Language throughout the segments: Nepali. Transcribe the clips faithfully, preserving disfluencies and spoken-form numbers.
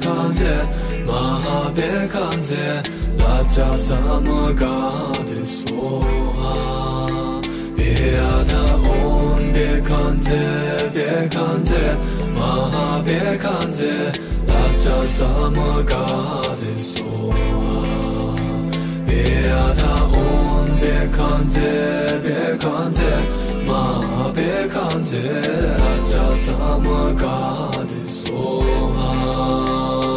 Bekante, Maha Bekante, Raja Samagadi Soha, Beata Om Bekante, Bekante, Maha Bekante, Raja Samagadi Soha, Beata Om Bekante, Bekante, Maha Bekante, Raja Samagadi Soha.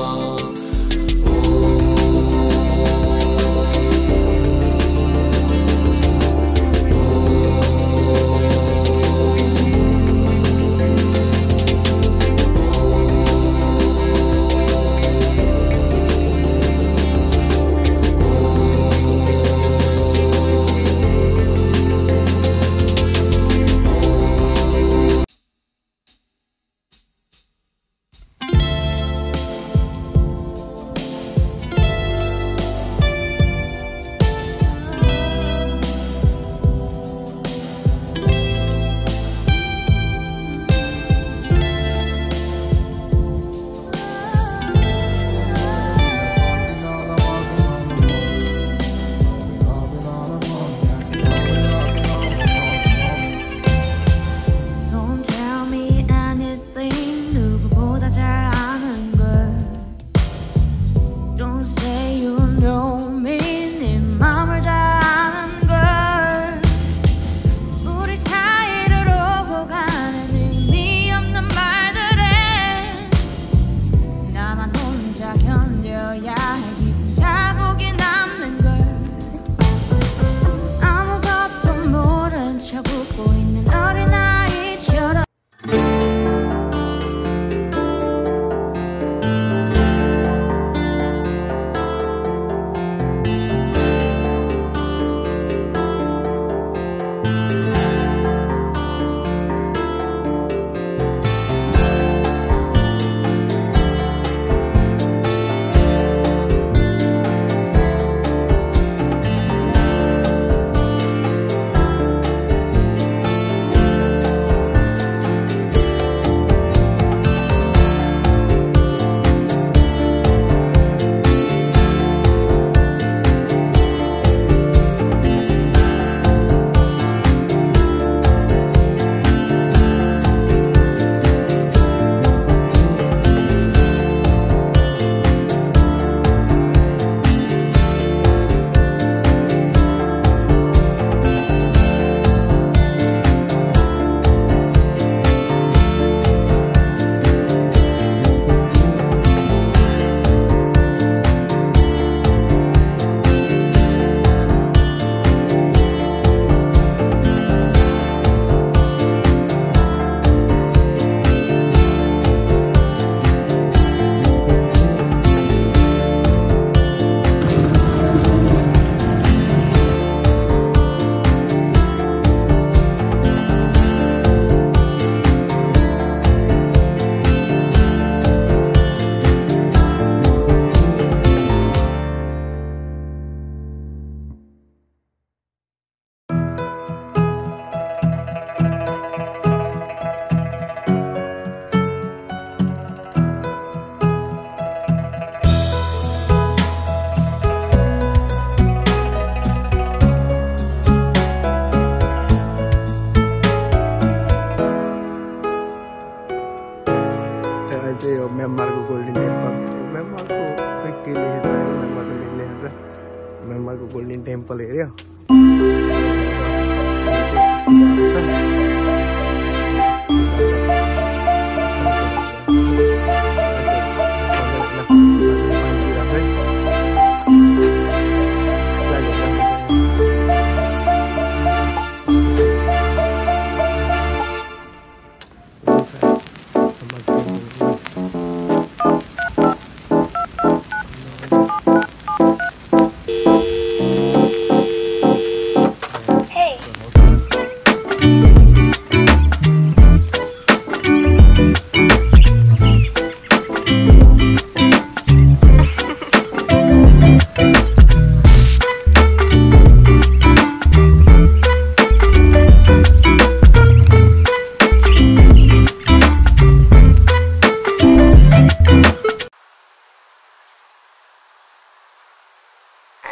म्यांमारको गोल्डन टेम्पल म्यांमारको खोइ के लेखेको छ म्यांमारको लेखेको छ म्यांमारको गोल्डन टेम्पल हेर्यो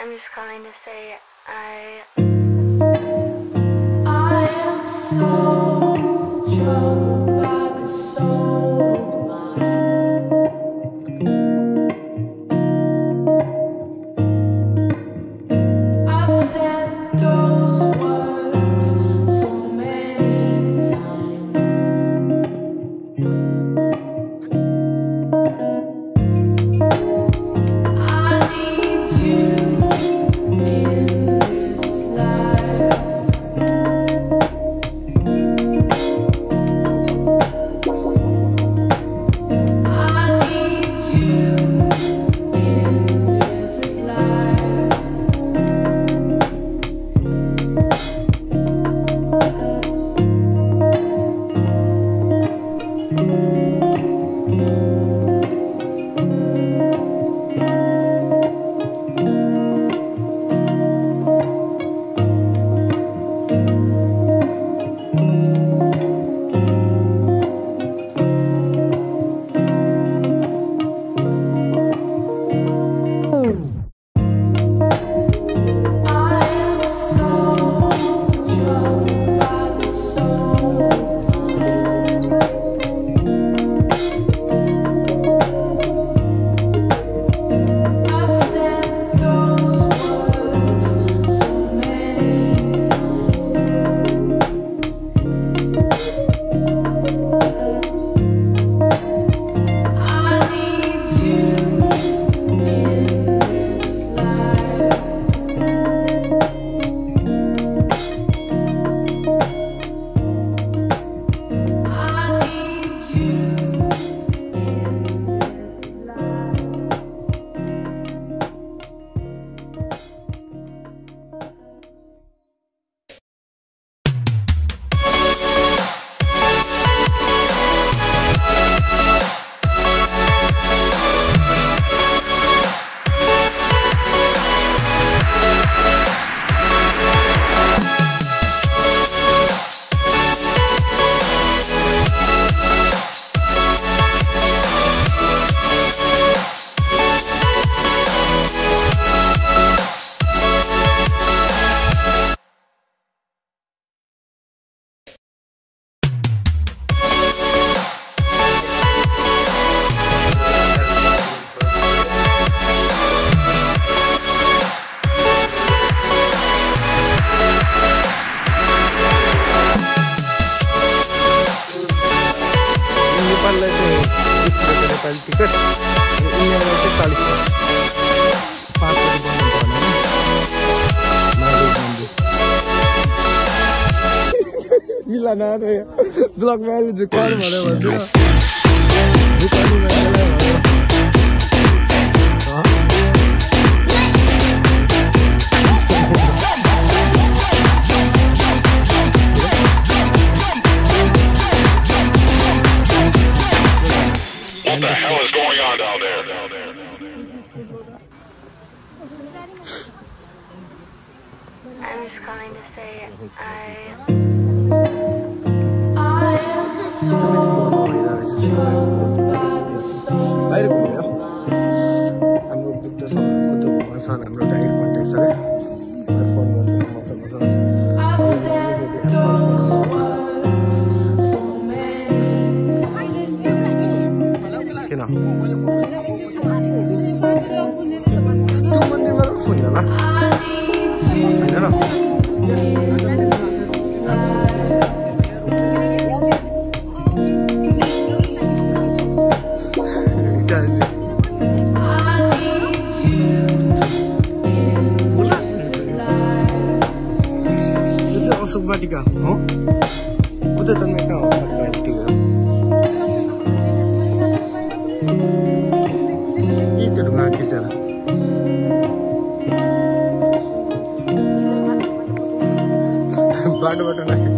I'm just calling to say I I am so troubled by the soul of mine. I've said those words so many times. I need you in this life. I need you in this life. I am so troubled by the soul of mine. I've said those words so many times. I need you in this life. I need you in this life. नेपाललाई चाहिँ बिस रुपियाँ नेपाली टिकट अनि इन्डियालाई चाहिँ चालिस रुपियाँ पाँच रुपियाँ बनाउनु भएन महादेव मन्दिर मिला नआएर ब्लगमा अहिले झुक्काएर भनेर भन्दैन झुक्काउनु भनेर What the hell is going on down there? I'm just calling to say I I am so troubled by the soul बाहिर of घुम्यो mine. हाम्रो बुद्ध बुद्ध भगवानसँग हाम्रो डाइरेक्ट कन्ट्याक्ट छ क्या फोन गर्छु मसँग मसँग I've said those words so many times. किन त्यो मन्दिरमा फोन होला I need you होइन र in this life. I need you in this life. यो चाहिँ अशोक वाटिका हो बुद्ध जन्मेका हो वाटिका इटहरू भए खिचेर बाटोबाट नखिच